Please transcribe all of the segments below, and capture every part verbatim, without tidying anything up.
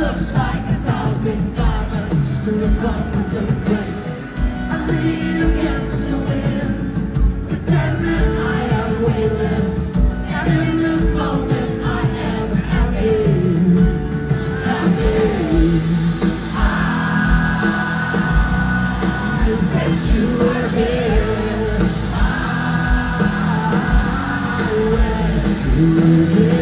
looks like a thousand diamonds strewn across the place. I lean against the wind, pretending I am weightless, and in this moment I am happy, happy. I wish you were here. I wish you were here.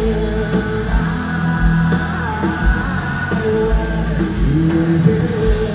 You